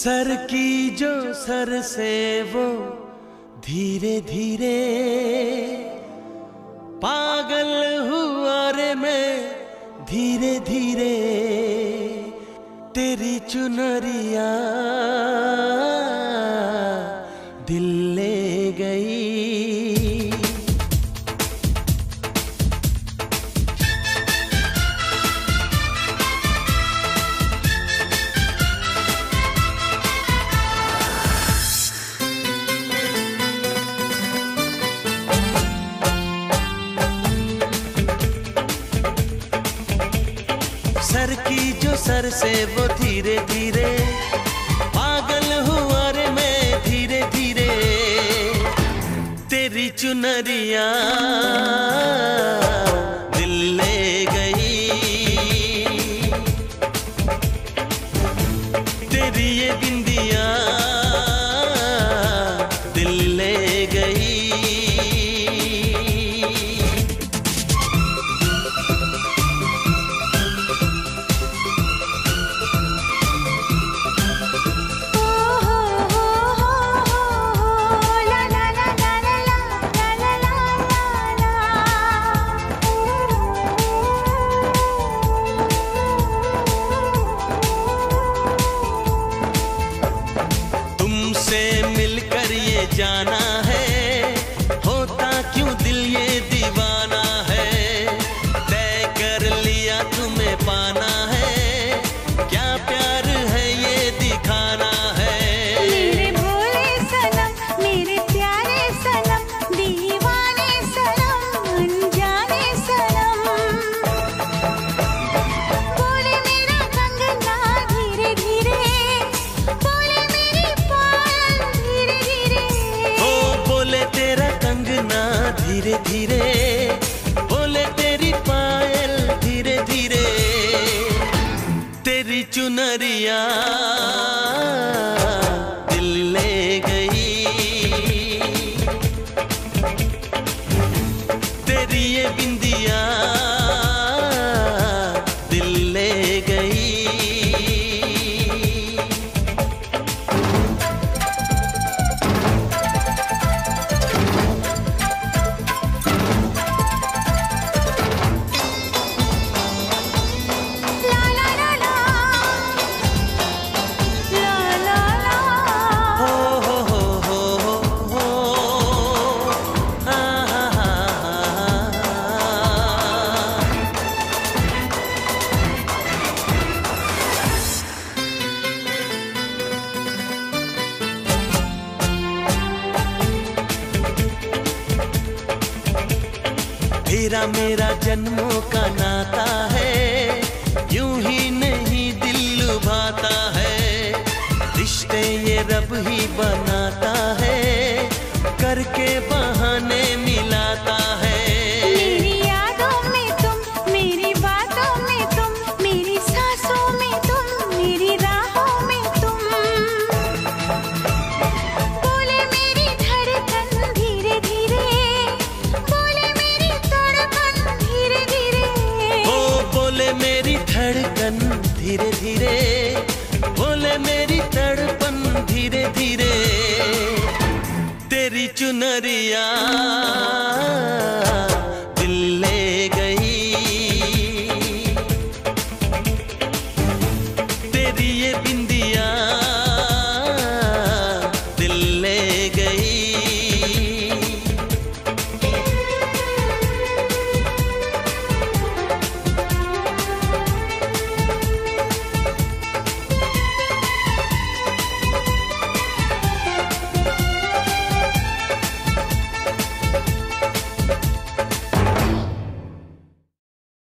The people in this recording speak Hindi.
सर की जो सर से वो धीरे धीरे पागल हुआ रे मैं धीरे धीरे तेरी चुनरिया दिल ले गई। सर की जो सर से वो धीरे धीरे पागल हुआ रे मैं धीरे धीरे तेरी चुनरिया दिल ले गई। तेरी ये बिंदिया दिल ले गई। मिलकर ये जाना है होता क्यों दिल ये दीवाना है। तय कर लिया तुम्हें पाना है क्या प्यार है ये दिखाना है। मेरे भोले सनम मेरे प्यारे सनम दीवाने सनम अनजाने सनम बोले मेरा कंगना धीरे धीरे बोले मेरी पायल धीरे धीरे ओ बोले तेरा कंगना धीरे धीरे बोले तेरी पायल धीरे धीरे तेरी चुनरिया दिल ले गई। तेरी ये बिंदिया दिल ले गई। तेरा मेरा जन्मों का नाता है यूं ही नहीं दिल लुभाता है। रिश्ते ये रब ही बनाता है करके बहाने मिलाता है। मेरी यादों में तुम मेरी बातों में तुम मेरी सांसों में तुम मेरी राहों में तुम बोले मेरी धड़कन धीरे धीरे बोले मेरी तड़पन धीरे धीरे ओ बोले मेरी धड़कन धीरे धीरे बोले मेरी तड़पन धीरे धीरे तेरी चुनरिया